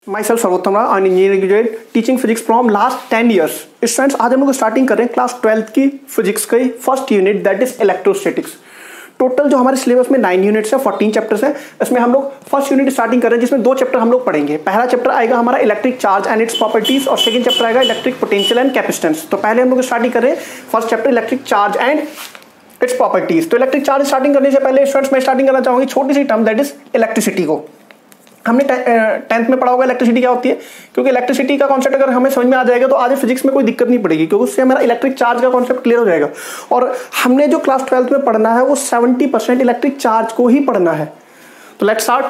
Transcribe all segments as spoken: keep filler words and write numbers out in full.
My self Sarvottam Rao, an engineering graduate teaching physics from last ten years. Students, आज हम लोग starting कर रहे हैं क्लास ट्वेल्थ की फिजिक्स की first unit, that is electrostatics. Total जो हमारे सिलेबस में नाइन यूनिट्स है, फोर्टीन चैप्टर्स है। इसमें हम लोग फर्स्ट यूनिट स्टार्टिंग कर रहे हैं जिसमें दो चैप्टर हम लोग पढ़ेंगे। पहला चैप्टर आएगा हमारा electric charge and its properties और सेकंड चैप्टर आएगा इलेक्ट्रिक पोटेंशियल एंड कैपेसिटेंस। तो पहले हम लोग स्टार्टिंग कर रहे हैं first chapter electric charge and its properties. तो इलेक्ट्रिक चार्ज स्टार्टिंग करने से पहले स्टूडेंट्स मैं स्टार्टिंग करना चाहूंगी छोटी सी टर्म, दैट इज इलेक्ट्रिसिटी को। हमने टेंथ में पढ़ा होगा इलेक्ट्रिसिटी क्या होती है, क्योंकि इलेक्ट्रिसिटी का कॉन्सेप्ट अगर हमें समझ में आ जाएगा तो आज फिजिक्स में कोई दिक्कत नहीं पड़ेगी, क्योंकि उससे हमारा इलेक्ट्रिक चार्ज का कॉन्सेप्ट क्लियर हो जाएगा। और हमने जो क्लास ट्वेल्थ में पढ़ना है वो सेवेंटी परसेंट इलेक्ट्रिक चार्ज को ही पढ़ना है। तो let's start.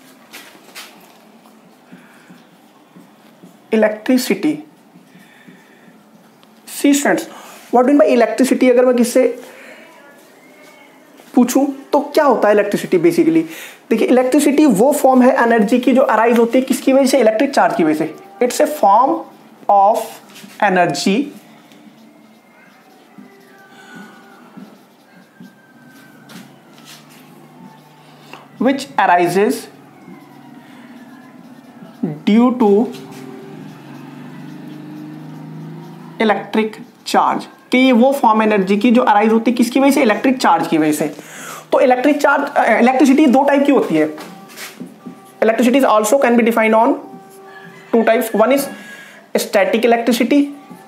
Electricity, see students, what mean by electricity. अगर मैं किससे पूछूं तो क्या होता है इलेक्ट्रिसिटी बेसिकली। देखिए, इलेक्ट्रिसिटी वो फॉर्म है एनर्जी की जो अराइज होती है किसकी वजह से, इलेक्ट्रिक चार्ज की वजह से। It's a form of energy which arises due to electric charge. कि ये वो फॉर्म एनर्जी की जो अराइज होती है किसकी वजह से, इलेक्ट्रिक चार्ज की वजह से। तो इलेक्ट्रिक चार्ज इलेक्ट्रिसिटी दो टाइप की होती है। Electricity also can be defined on two types. One is static electricity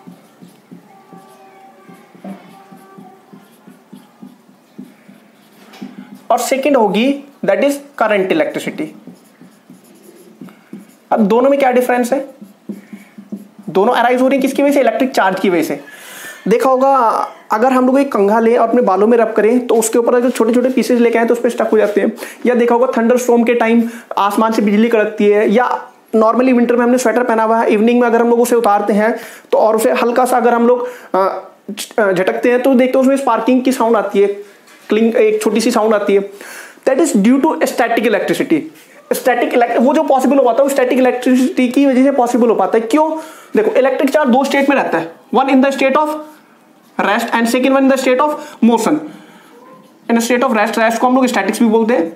और सेकेंड होगी दैट इज करंट इलेक्ट्रिसिटी। अब दोनों में क्या डिफरेंस है, दोनों अराइज हो रही है किसकी वजह से, इलेक्ट्रिक चार्ज की वजह से। देखा होगा अगर हम लोग एक कंघा लें और अपने बालों में रब करें तो उसके ऊपर अगर छोटे छोटे पीसेस लेके आए तो उस पर स्टक हो जाते हैं। या देखा होगा थंडर स्टॉर्म के टाइम आसमान से बिजली कड़कती है, या नॉर्मली विंटर में हमने स्वेटर पहना हुआ है, इवनिंग में अगर हम लोग उसे उतारते हैं तो और उसे हल्का सा अगर हम लोग झटकते हैं तो देखते हैं उसमें स्पार्किंग की साउंड आती है, क्लिंग एक छोटी सी साउंड आती है। That is due to static electricity. Static वो जो पॉसिबल हो पाता है स्टैटिक इलेक्ट्रिसिटी की वजह से पॉसिबल हो पाता है। क्यों, देखो इलेक्ट्रिक चार्ज दो स्टेट में रहता है, one in the state of rest and second one in the state of motion. In state of rest, rest को हम लोग स्टैटिक्स भी बोलते हैं,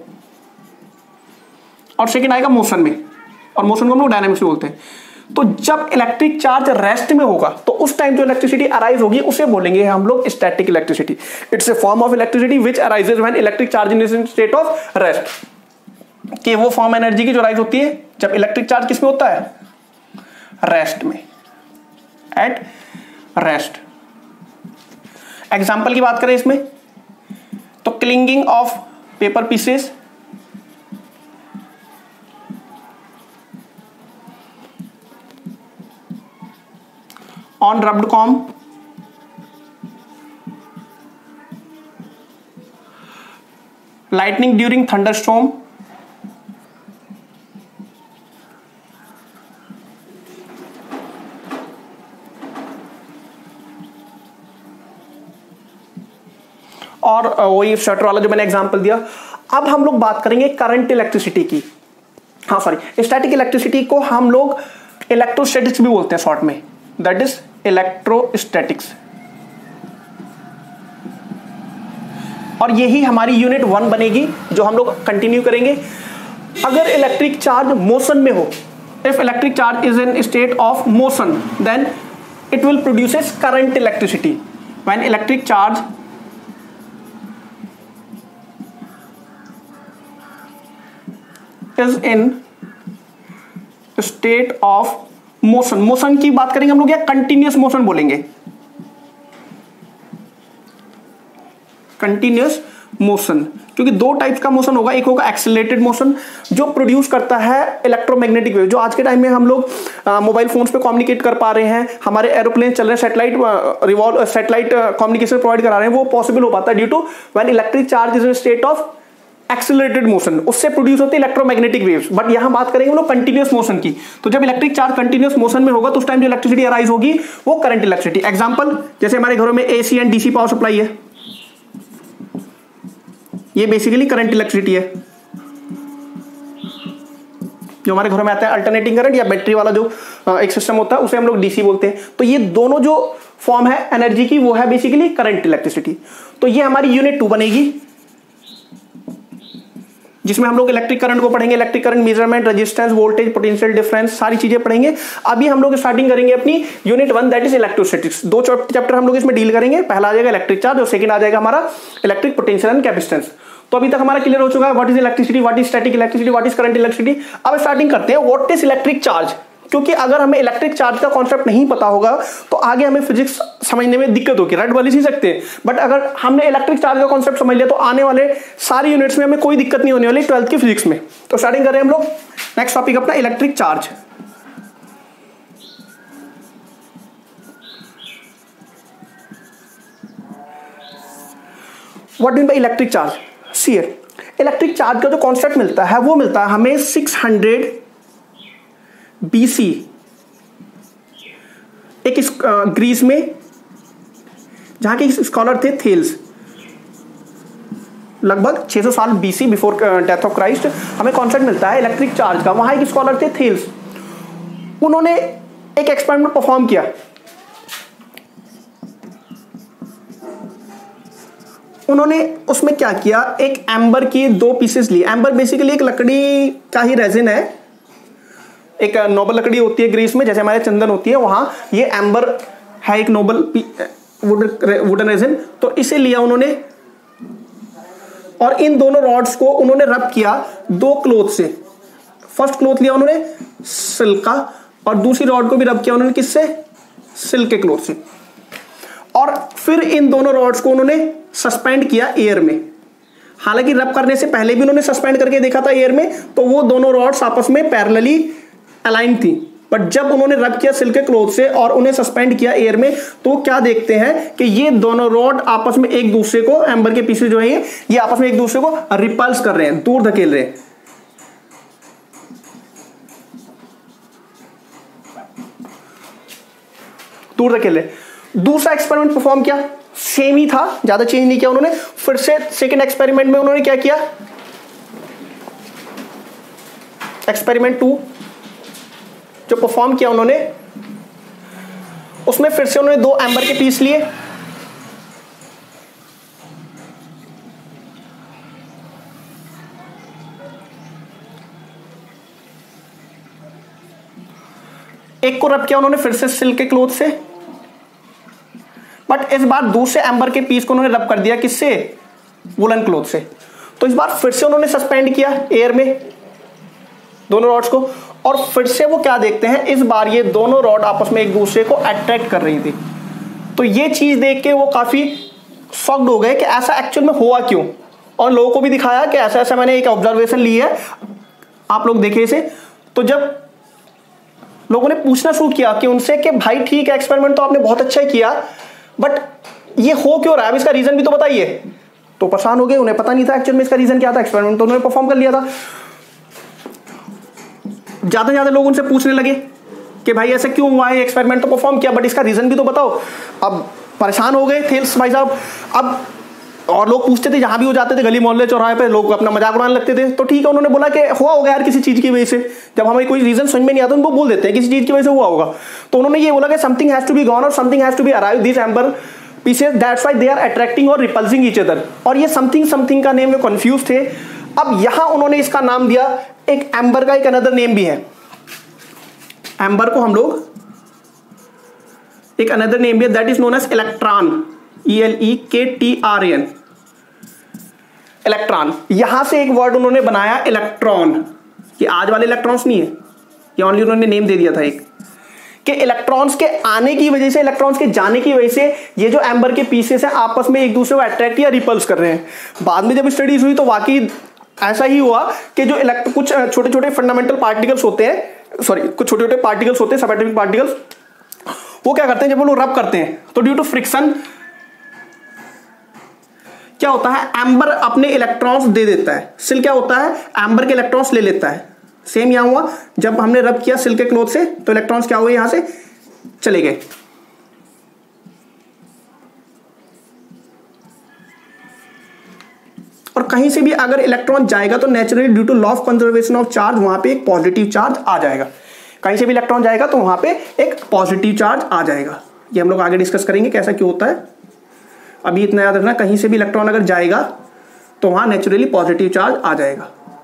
और सेकेंड आएगा मोशन में, और मोशन को हम लोग डायनामिक्स भी बोलते हैं। तो जब इलेक्ट्रिक चार्ज रेस्ट में होगा तो उस टाइम जो इलेक्ट्रिसिटी अराइज होगी उसे बोलेंगे हम लोग static electricity. It's a form of electricity which arises when electric charge in state of rest. कि वो फॉर्म एनर्जी की जो राइज होती है जब इलेक्ट्रिक चार्ज किसमें होता है, रेस्ट में, एट रेस्ट। एग्जाम्पल की बात करें इसमें तो clinging of paper pieces, on rubbed comb, lightning during thunderstorm, और वही शटर वाला जो मैंने एग्जांपल दिया। अब हम लोग बात करेंगे करंट इलेक्ट्रिसिटी की। हाँ सॉरी, स्टैटिक इलेक्ट्रिसिटी को हम लोग इलेक्ट्रोस्टैटिक्स भी बोलते हैं शॉर्ट में, दैट इज इलेक्ट्रोस्टैटिक्स। और यही हमारी यूनिट वन बनेगी जो हम लोग कंटिन्यू करेंगे। अगर इलेक्ट्रिक चार्ज मोशन में हो, if electric charge is in state of motion, then it will produces current electricity. When electric charge is in state of motion, motion की बात करेंगे हम लोग या कंटिन्यूअस मोशन बोलेंगे, कंटिन्यूअस मोशन। क्योंकि दो टाइप्स का मोशन होगा, एक होगा एक्सेलरेटेड मोशन जो प्रोड्यूस करता है इलेक्ट्रोमैग्नेटिक वेव। जो आज के टाइम में हम लोग मोबाइल फोन्स पे कम्युनिकेट कर पा रहे हैं, हमारे एरोप्लेन चल रहे हैं, satellite revolve satellite communication provide करा रहे हैं, वो पॉसिबल हो पाता है due to when electric charge is in state of accelerated motion. उससे प्रोड्यूस होती है इलेक्ट्रोमैग्नेटिक वेव्स। बट यहां बात करेंगे हम लोग कंटिन्यूअस मोशन की। तो जब इलेक्ट्रिक चार्ज कंटिन्यूअस मोशन में होगा तो उस टाइम जो इलेक्ट्रिसिटी अराइज होगी वो करंट इलेक्ट्रिसिटी। एग्जांपल, जैसे हमारे घरों में AC and DC power supply है, ये बेसिकली करंट इलेक्ट्रिसिटी है। जो हमारे घरों में आता है अल्टरनेटिंग करंट या बैटरी वाला जो एक सिस्टम होता है उसे हम लोग डीसी बोलते हैं। तो ये दोनों जो फॉर्म है एनर्जी की वो है बेसिकली करंट इलेक्ट्रिसिटी। तो ये हमारी यूनिट टू बनेगी। जिसमें हम लोग इलेक्ट्रिक करंट को पढ़ेंगे, electric current measurement, resistance, voltage, potential difference, सारी चीजें पढ़ेंगे। अभी हम लोग स्टार्टिंग करेंगे अपनी unit one that is electrostatics. दो चैप्टर हम लोग इसमें डील करेंगे। पहला आ जाएगा इलेक्ट्रिक चार्ज और सेकंड आ जाएगा हमारा इलेक्ट्रिक पोटेंशियल एंड कैपेसिटेंस। तो अभी तक हमारा क्लियर हो चुका है what is electricity, what is static electricity, what is current electricity. अब स्टार्टिंग करते हैं व्हाट इज इलेक्ट्रिक चार्ज, क्योंकि अगर हमें इलेक्ट्रिक चार्ज का कॉन्सेप्ट नहीं पता होगा तो आगे हमें फिजिक्स समझने में दिक्कत होगी। रट वाली ही सकते हैं, बट अगर हमने इलेक्ट्रिक चार्ज का कॉन्सेप्ट समझ लिया तो आने वाले सारी यूनिट्स में हमें कोई दिक्कत नहीं होने वाली ट्वेल्थ की फिजिक्स में। तो स्टार्टिंग कर रहे हैं हम लोग नेक्स्ट टॉपिक अपना electric charge. What mean by electric charge? See here, electric charge का जो कॉन्सेप्ट मिलता है वो मिलता है हमें सिक्स हंड्रेड बीसी एक ग्रीस में, जहां के स्कॉलर थे थेल्स, लगभग छह सौ साल BC before death of Christ हमें कॉन्सेप्ट मिलता है इलेक्ट्रिक चार्ज का। वहां एक स्कॉलर थे थेल्स, उन्होंने एक एक्सपेरिमेंट परफॉर्म किया। उन्होंने उसमें क्या किया, एक एम्बर की दो पीसेस लिए। एम्बर बेसिकली एक लकड़ी का ही रेजिन है, एक नोबल लकड़ी होती है ग्रीस में, जैसे हमारे चंदन होती है, वहां ये एम्बर है एक नोबल वुडन रेजिन। तो इसे लिया उन्होंने और इन दोनों रॉड्स को उन्होंने रब किया दो क्लॉथ से। फर्स्ट क्लॉथ लिया उन्होंने सिल्क का और दूसरी रॉड को भी रब किया उन्होंने किससे, सिल्क के क्लॉथ से। और फिर इन दोनों रॉड्स को उन्होंने सस्पेंड किया एयर में। हालांकि रब करने से पहले भी उन्होंने सस्पेंड करके देखा था एयर में, तो वो दोनों रॉड्स आपस में पैरेलली अलाइन थी। बट जब उन्होंने रब किया सिल्क के क्लॉथ से और उन्हें सस्पेंड किया एयर में, तो क्या देखते हैं कि ये दोनों रॉड आपस में एक दूसरे को, एम्बर के पीसेस जो है ये ये आपस में एक दूसरे को रिपल्स कर रहे हैं, दूर धकेल रहे हैं। दूर धकेल रहे। दूसरा एक्सपेरिमेंट परफॉर्म किया, सेम ही था, ज्यादा चेंज नहीं किया उन्होंने। फिर से सेकंड एक्सपेरिमेंट में उन्होंने क्या किया, एक्सपेरिमेंट टू जो परफॉर्म किया उन्होंने, उसमें फिर से उन्होंने दो एम्बर के पीस लिए, एक को रब किया उन्होंने फिर से सिल्क के क्लॉथ से, बट इस बार दूसरे एम्बर के पीस को उन्होंने रब कर दिया किससे, वुलन क्लॉथ से। तो इस बार फिर से उन्होंने सस्पेंड किया एयर में दोनों रॉड्स को, और फिर से वो क्या देखते हैं, इस बार ये दोनों रॉड आपस में एक दूसरे को अट्रैक्ट कर रही थी। तो ये चीज देख के वो काफी शॉक्ड हो गए कि ऐसा एक्चुअल में हुआ क्यों, और लोगों को भी दिखाया कि ऐसा ऐसा मैंने एक ऑब्जर्वेशन ली है, आप लोग देखे इसे। तो जब लोगों ने पूछना शुरू किया कि उनसे कि भाई ठीक है एक्सपेरिमेंट तो आपने बहुत अच्छा ही किया, बट ये हो क्यों रहा है, अब इसका रीजन भी तो बताइए। तो परेशान हो गए, उन्हें पता नहीं था एक्चुअल में इसका रीजन क्या था। एक्सपेरिमेंट तो उन्होंने परफॉर्म कर लिया था। ज्यादा ज्यादा लोग उनसे पूछने लगे कि भाई ऐसा क्यों हुआ है, एक्सपेरिमेंट तो परफॉर्म किया बट इसका रीजन भी तो बताओ। अब परेशान हो गए थेल्स भाई साहब। अब और लोग पूछते थे, जहां भी हो जाते थे गली मोहल्ले चौराहे पे, लोग अपना मजाक उड़ाने लगते थे। तो ठीक है, उन्होंने बोला कि हुआ होगा यार किसी चीज की वजह से, जब हमें कोई रीजन समझ में नहीं आता उनको बोल देते हैं किसी चीज की वजह से हुआ होगा। तो उन्होंने ये बोला कि something has to be gone और something has to be arrive this amber pieces, that's why they are attracting और रिपल्सिंग ईच अदर। और ये समथिंग समथिंग का नेम में कंफ्यूज थे। अब यहां उन्होंने इसका नाम दिया, एक एम्बर का एक अनदर नेम भी है, एम्बर को हम लोग एक अनदर नेम भी है that is known as electron, E L E K T are N, electron. यहां से एक वर्ड उन्होंने बनाया इलेक्ट्रॉन। ये आज वाले इलेक्ट्रॉन्स नहीं है, ये ओनली उन्होंने नेम दे दिया था एक, कि इलेक्ट्रॉन्स के आने की वजह से, इलेक्ट्रॉन्स के जाने की वजह से ये जो एम्बर के पीसेस हैं आपस में एक दूसरे को अट्रैक्ट या रिपल्स कर रहे हैं। बाद में जब स्टडीज हुई तो वाकई ऐसा ही हुआ कि जो इलेक्ट्रो कुछ छोटे छोटे फंडामेंटल पार्टिकल्स होते हैं, सॉरी कुछ छोटे छोटे पार्टिकल्स होते हैं, सब एटॉमिक पार्टिकल्स, वो क्या करते हैं जब वो लोग रब करते हैं तो ड्यू टू फ्रिक्शन क्या होता है, एम्बर अपने इलेक्ट्रॉन्स दे देता है, सिल क्या होता है एम्बर के इलेक्ट्रॉन्स ले लेता है। सेम यहां हुआ, जब हमने रब किया सिल्क के क्लॉथ से तो इलेक्ट्रॉन्स क्या हुए, यहां से चले गए। और कहीं से भी अगर इलेक्ट्रॉन जाएगा तो naturally due to law of conservation of charge वहां पे एक पॉजिटिव चार्ज आ जाएगा। कहीं से भी इलेक्ट्रॉन जाएगा तो वहां पे एक पॉजिटिव चार्ज आ जाएगा। ये हम लोग आगे डिस्कस करेंगे कैसा क्यों होता है। अभी इतना याद रखना, कहीं से भी इलेक्ट्रॉन अगर जाएगा तो वहां नेचुरली पॉजिटिव चार्ज आ जाएगा।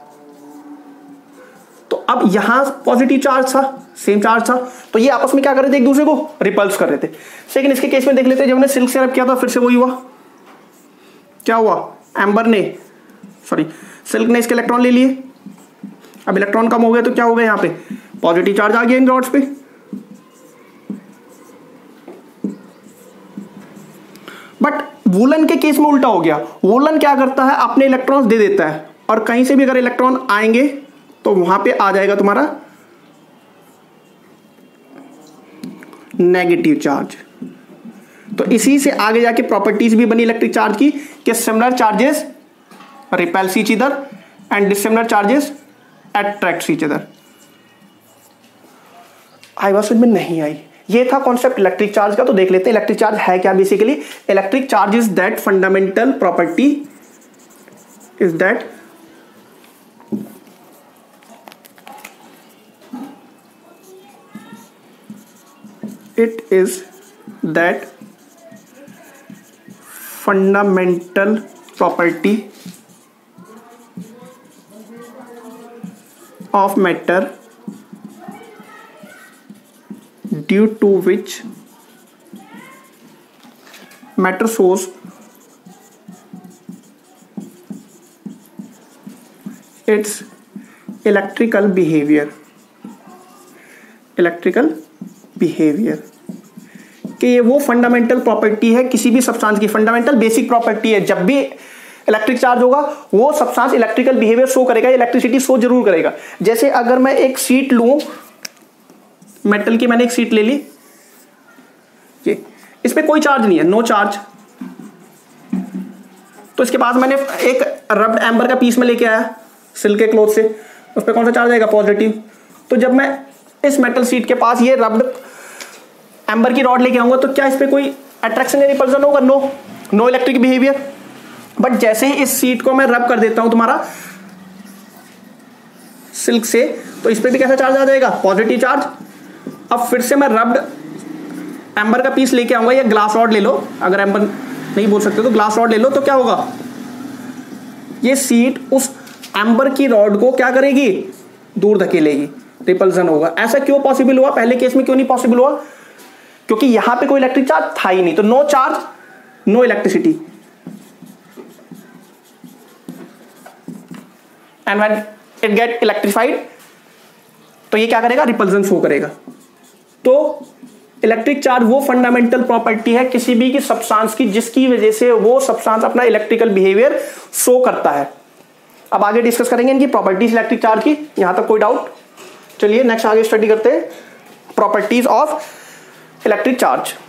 तो अब यहां पॉजिटिव चार्ज था, सेम चार्ज था, तो ये आपस में क्या कर रहे थे, एक दूसरे को रिपल्स कर रहे थे। सेकंड इसके केस में देख लेते हैं, जब हमने सिल्क से रब किया था फिर से वही हुआ, क्या हुआ, एम्बर ने सॉरी सिल्क ने इसके इलेक्ट्रॉन ले लिए, अब इलेक्ट्रॉन कम हो गए तो क्या हो गया, यहां पे पॉजिटिव चार्ज आ गया इन रॉड्स पे। बट वूलन के केस में उल्टा हो गया, वूलन क्या करता है, अपने इलेक्ट्रॉन्स दे देता है, और कहीं से भी अगर इलेक्ट्रॉन आएंगे तो वहां पे आ जाएगा तुम्हारा नेगेटिव चार्ज। तो इसी से आगे जाके प्रॉपर्टीज भी बनी इलेक्ट्रिक चार्ज की कि similar charges repels each other and dissimilar charges attract each other. आई बात समझ में नहीं आई, ये था कॉन्सेप्ट इलेक्ट्रिक चार्ज का। तो देख लेते हैं इलेक्ट्रिक चार्ज है क्या। Basically electric charge is that fundamental property is that it is that fundamental property of matter due to which matter shows its electrical behavior electrical behaviour कि ये वो फंडामेंटल प्रॉपर्टी है किसी भी सब्सटेंस की, fundamental basic property है। जब भी इलेक्ट्रिक चार्ज होगा वो सब्सटेंस इलेक्ट्रिकल बिहेवियर शो करेगा, इलेक्ट्रिसिटी शो जरूर करेगा। जैसे अगर मैं एक शीट लूं, मेटल की मैंने एक शीट ले ली, ये इस पे कोई चार्ज नहीं है, नो चार्ज, तो इसके पास मैंने एक रब्ड एम्बर का पीस में लेके आया सिल्क के क्लॉथ से, उस पर कौन सा चार्ज आएगा, पॉजिटिव। तो जब मैं इस मेटल शीट के पास ये रब्ड एम्बर की रॉड लेके आऊंगा तो क्या इस पे कोई अट्रैक्शन या रिपल्सन होगा, no no electric behaviour. But जैसे ही इस शीट को मैं रब कर देता हूं तुम्हारा सिल्क से, तो इस पे भी कैसा चार्ज आ जाएगा, पॉजिटिव चार्ज। अब फिर से मैं रब्ड एम्बर का पीस लेके आऊंगा, या ग्लास रॉड ले लो, अगर एम्बर नहीं बोल सकते तो ग्लास रॉड ले लो, तो क्या होगा, ये शीट उस एम्बर की रॉड को क्या करेगी, दूर धकेलेगी, रिपल्सन होगा। ऐसा क्यों पॉसिबल हुआ, पहले केस में क्यों नहीं पॉसिबल हुआ, क्योंकि यहां पे कोई इलेक्ट्रिक चार्ज था ही नहीं, तो no charge no electricity, and when it get electrified तो ये क्या करेगा, रिपल्सन शो करेगा। तो इलेक्ट्रिक चार्ज वो फंडामेंटल प्रॉपर्टी है किसी भी की सब्सटेंस की जिसकी वजह से वो सब्सटेंस अपना इलेक्ट्रिकल बिहेवियर शो करता है। अब आगे डिस्कस करेंगे इनकी प्रॉपर्टीज इलेक्ट्रिक चार्ज की, यहां तक कोई डाउट। चलिए नेक्स्ट आगे स्टडी करते हैं प्रॉपर्टीज ऑफ इलेक्ट्रिक चार्ज।